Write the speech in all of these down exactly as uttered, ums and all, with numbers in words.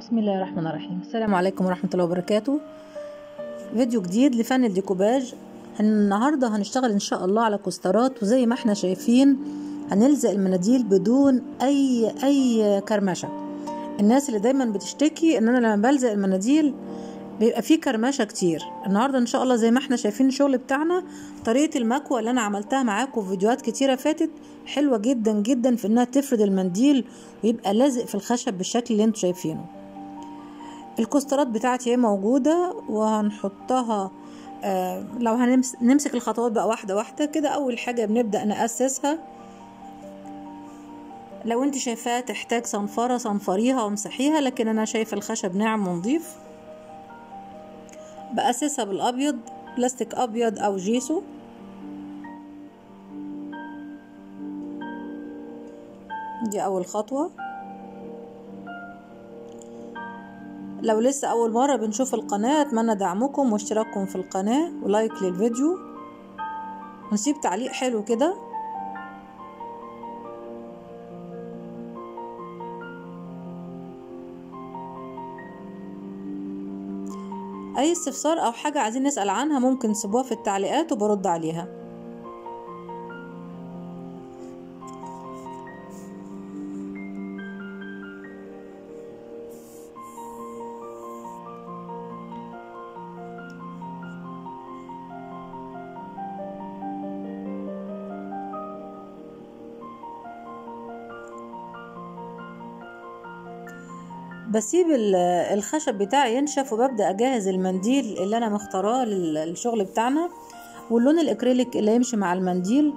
بسم الله الرحمن الرحيم. السلام عليكم ورحمة الله وبركاته. فيديو جديد لفن الديكوباج. النهاردة هنشتغل ان شاء الله على كوسترات، وزي ما احنا شايفين هنلزق المناديل بدون اي اي كرمشة. الناس اللي دايما بتشتكي ان انا لما بلزق المناديل بيبقى فيه كرمشة كتير، النهاردة ان شاء الله زي ما احنا شايفين الشغل بتاعنا، طريقة المكوى اللي انا عملتها معاكم في فيديوهات كتيرة فاتت حلوة جدا جدا في انها تفرد المنديل ويبقى لازق في الخشب بالشكل اللي انتوا شايفينه. الكوسترات بتاعتي هي موجودة وهنحطها. آه لو هنمسك الخطوات بقى واحدة واحدة كده. اول حاجة بنبدأ نأسسها. لو انت شايفاها تحتاج صنفرة صنفريها وامسحيها، لكن انا شايفة الخشب ناعم ونظيف. بأسسها بالابيض، بلاستيك ابيض او جيسو. دي اول خطوة. لو لسه اول مرة بنشوف القناة، اتمنى دعمكم واشتراككم في القناة ولايك للفيديو، ونسيب تعليق حلو كده. اي استفسار او حاجة عايزين نسأل عنها ممكن تسيبوها في التعليقات وبرد عليها. بسيب الخشب بتاعي ينشف وببدأ اجهز المنديل اللي انا مختاراه للشغل بتاعنا، واللون الاكريليك اللي يمشي مع المنديل.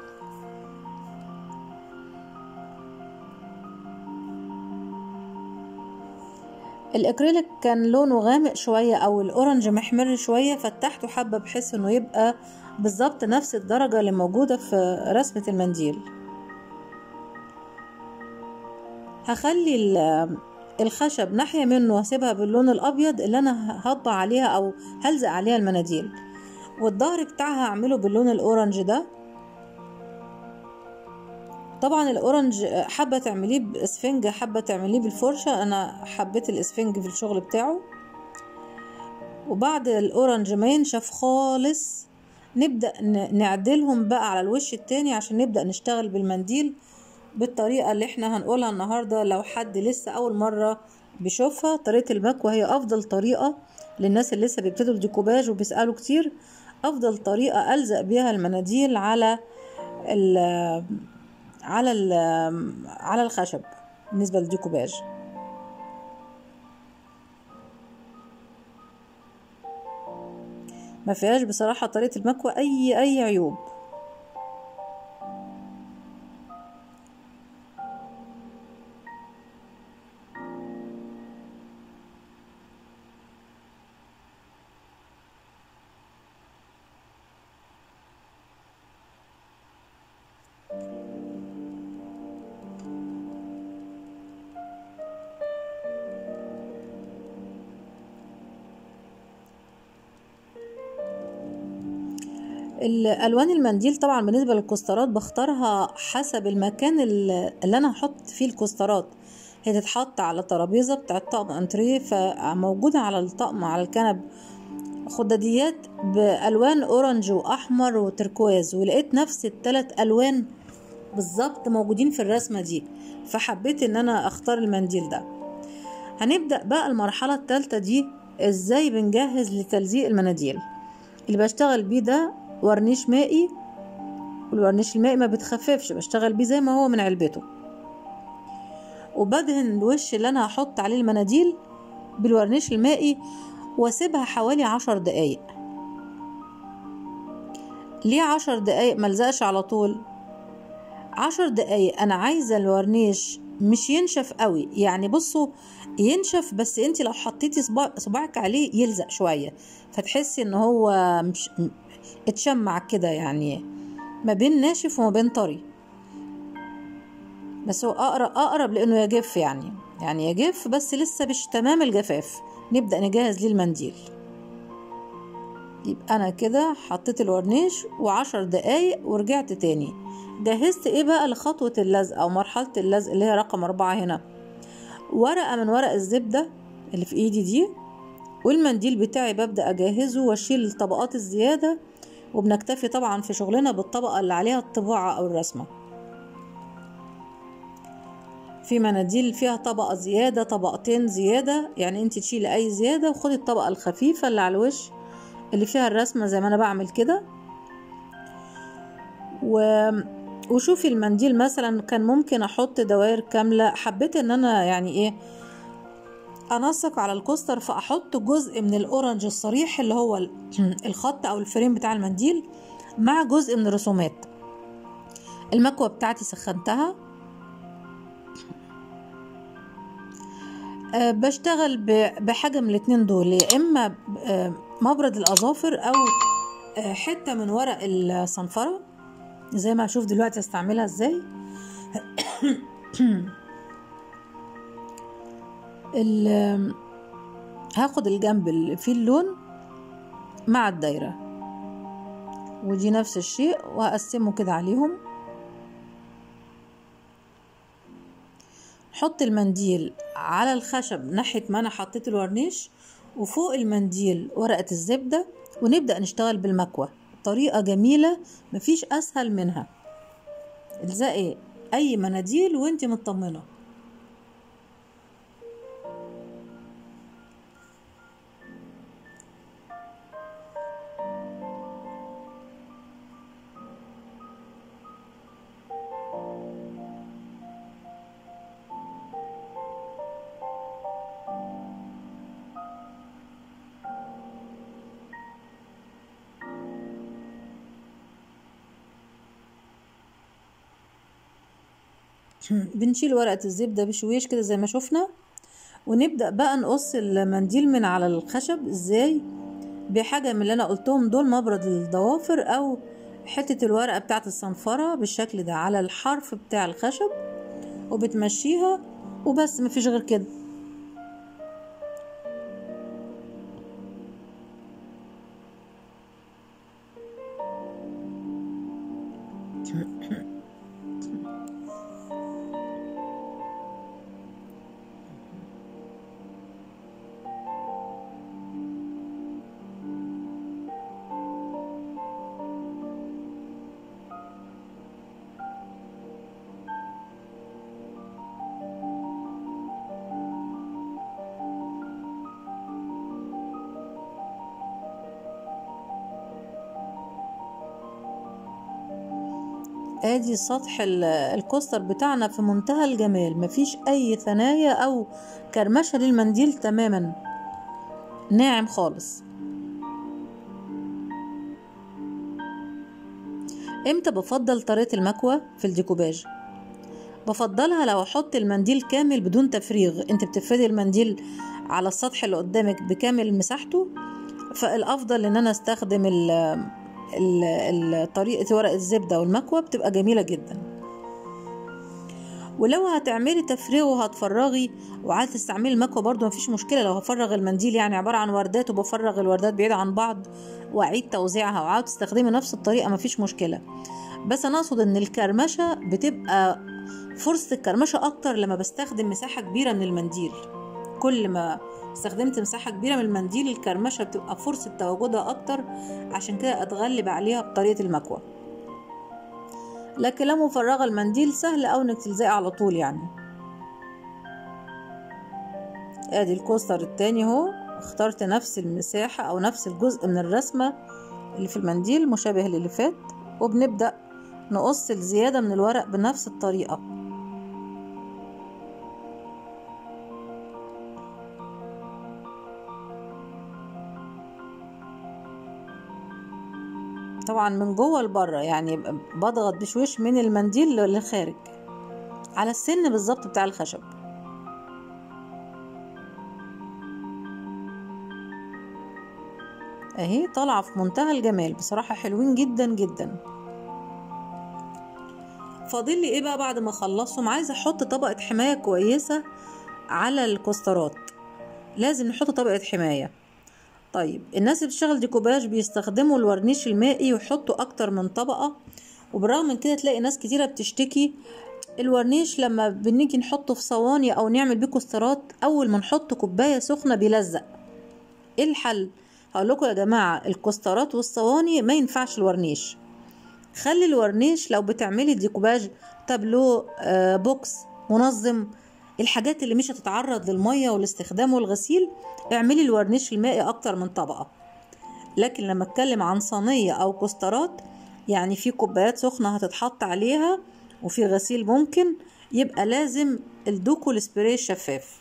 الاكريليك كان لونه غامق شوية او الاورنج محمر شوية، فتحته حبة بحيث انه يبقى بالظبط نفس الدرجة اللي موجودة في رسمة المنديل. هخلي الخشب ناحية منه واسيبها باللون الابيض اللي انا هطبع عليها او هلزق عليها المناديل، والظهر بتاعها هعمله باللون الاورنج ده. طبعا الاورنج حابة تعمليه باسفنج، حابة تعمليه بالفرشة، انا حبيت الاسفنج في الشغل بتاعه. وبعد الاورنج ما ينشف خالص نبدأ نعدلهم بقى على الوش التاني عشان نبدأ نشتغل بالمنديل بالطريقة اللي احنا هنقولها النهاردة. لو حد لسه اول مرة بيشوفها، طريقة المكوى هي افضل طريقة للناس اللي لسه بيبتدوا الديكوباج وبيسألوا كتير. افضل طريقة الزق بيها المناديل على ال على ال على الخشب بالنسبة للديكوباج. ما فيهاش بصراحة طريقة المكوى اي اي عيوب. الالوان المنديل طبعا بالنسبه للكوسترات بختارها حسب المكان اللي انا هحط فيه الكوسترات. هي تتحط على ترابيزه بتاعه طقم انتريه، فموجوده على الطقم على الكنب خداديات بالوان اورنج واحمر وتركواز، ولقيت نفس الثلاث الوان بالظبط موجودين في الرسمه دي، فحبيت ان انا اختار المنديل ده. هنبدا بقى المرحله الثالثه دي، ازاي بنجهز لتلزيق المناديل. اللي بشتغل بيه ده ورنيش مائي، والورنيش المائي ما بتخففش، بشتغل بيه زي ما هو من علبته. وبدهن الوش اللي انا هحط عليه المناديل بالورنيش المائي واسيبها حوالي عشر دقايق. ليه عشر دقايق ملزقش على طول؟ عشر دقايق انا عايزة الورنيش مش ينشف قوي، يعني بصوا ينشف بس انت لو حطيتي صباعك عليه يلزق شوية، فتحسي ان هو مش اتشمع كده، يعني ما بين ناشف وما بين طري، بس هو اقرب اقرب لانه يجف، يعني يعني يجف بس لسه مش تمام الجفاف. نبدأ نجهز ليه المنديل. يبقى انا كده حطيت الورنيش وعشر دقايق ورجعت تاني. جهزت ايه بقى لخطوة اللزق او مرحلة اللزق اللي هي رقم اربعة هنا؟ ورقة من ورق الزبدة اللي في ايدي دي، والمنديل بتاعي ببدأ اجهزه واشيل الطبقات الزيادة، وبنكتفي طبعا في شغلنا بالطبقة اللي عليها الطباعة او الرسمة. في مناديل فيها طبقة زيادة، طبقتين زيادة، يعني انت تشيلي اي زيادة وخدي الطبقة الخفيفة اللي على الوش اللي فيها الرسمة زي ما انا بعمل كده. و... وشوفي المنديل مثلا كان ممكن احط دوائر كاملة، حبيت ان انا يعني ايه انسق على الكوستر، فاحط جزء من الاورنج الصريح اللي هو الخط او الفريم بتاع المنديل مع جزء من الرسومات. المكوة بتاعتي سخنتها، أه بشتغل بحاجة من الاتنين دول، يا اما أه مبرد الاظافر او أه حتة من ورق الصنفرة زي ما هشوف دلوقتي استعملها ازاي. هاخد الجنب اللي فيه اللون مع الدايرة، ودي نفس الشيء، وهقسمه كده عليهم. حط المنديل على الخشب ناحية ما انا حطيت الورنيش، وفوق المنديل ورقة الزبدة، ونبدأ نشتغل بالمكوة. طريقة جميلة مفيش اسهل منها. الزقي اي مناديل وانت مطمنة. بنشيل ورقة الزبدة بشويش كده زي ما شفنا، ونبدأ بقى نقص المنديل من على الخشب ازاي، بحاجة من اللي انا قلتهم دول، مبرد الضوافر او حتة الورقة بتاعت الصنفرة بالشكل ده على الحرف بتاع الخشب، وبتمشيها وبس، مفيش غير كده. ادي سطح الكوستر بتاعنا في منتهى الجمال، مفيش اي ثنايا او كرمشة للمنديل، تماما ناعم خالص. امتى بفضل طريقة المكوى في الديكوباج؟ بفضلها لو احط المنديل كامل بدون تفريغ، انت بتفردي المنديل على السطح اللي قدامك بكامل مساحته، فالافضل ان انا استخدم ال طريقة ورق الزبدة والمكوى، بتبقى جميلة جدا. ولو هتعملي تفريغ وهتفرغي وعايزة تستعملي المكوى برضو مفيش مشكلة. لو هفرغ المنديل يعني عبارة عن وردات وبفرغ الوردات بعيدة عن بعض واعيد توزيعها وعاوز تستخدمي نفس الطريقة مفيش مشكلة. بس انا اقصد ان الكرمشة بتبقى فرصة الكرمشة اكتر لما بستخدم مساحة كبيرة من المنديل. كل ما استخدمت مساحة كبيرة من المنديل الكرمشة بتبقى فرصة تواجدها اكتر، عشان كده اتغلب عليها بطريقة المكوى. لكن لو مفرغة المنديل سهل او انك تلزقي على طول يعني. ادي الكوستر التاني اهو، اخترت نفس المساحة او نفس الجزء من الرسمة اللي في المنديل مشابه للي فات، وبنبدأ نقص الزيادة من الورق بنفس الطريقة. طبعا من جوه لبره، يعني بضغط بشويش من المنديل للخارج على السن بالظبط بتاع الخشب. اهي طالعه في منتهى الجمال بصراحه، حلوين جدا جدا. فاضل لي ايه بقى بعد ما اخلصهم؟ عايزه احط طبقه حمايه كويسه على الكوسترات، لازم نحط طبقه حمايه. طيب الناس اللي بتشتغل ديكوباج بيستخدموا الورنيش المائي ويحطوا اكتر من طبقة، وبالرغم من كده تلاقي ناس كتيرة بتشتكي الورنيش لما بنيجي نحطه في صواني او نعمل بيه كوسترات، اول ما نحط كوبايه سخنه بيلزق. ايه الحل؟ هقول لكم يا جماعه، الكوسترات والصواني ما ينفعش الورنيش. خلي الورنيش لو بتعملي ديكوباج، تابلو، آه بوكس، منظم، الحاجات اللي مش هتتعرض للميه والاستخدام والغسيل، اعملي الورنيش المائي اكتر من طبقه. لكن لما اتكلم عن صينيه او كوسترات، يعني في كوبايات سخنه هتتحط عليها وفي غسيل ممكن، يبقى لازم الدوكو السبراي الشفاف.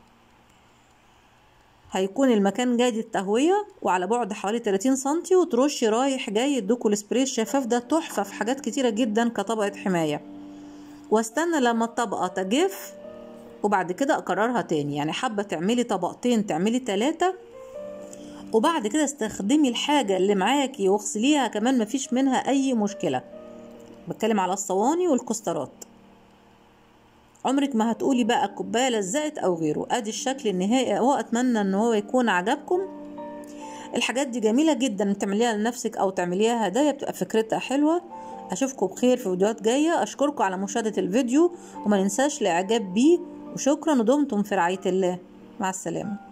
هيكون المكان جيد التهوية وعلى بعد حوالي ثلاثين سنتي، وترشي رايح جاي الدوكو السبراي الشفاف ده تحفة في حاجات كتيرة جدا كطبقة حماية. واستنى لما الطبقة تجف وبعد كده اكررها تاني، يعني حابة تعملي طبقتين تعملي ثلاثة، وبعد كده استخدمي الحاجة اللي معاكي واغسليها كمان، مفيش منها اي مشكلة. بتكلم على الصواني والكوسترات. عمرك ما هتقولي بقى الكوبايه لزقت او غيره. ادي الشكل النهائي اهو، اتمنى ان هو يكون عجبكم. الحاجات دي جميله جدا تعمليها لنفسك او تعمليها هدايا، بتبقى فكرتها حلوه. اشوفكم بخير في فيديوهات جايه. اشكركم على مشاهده الفيديو، وما ننساش الاعجاب بيه، وشكرا ودمتم في رعايه الله. مع السلامه.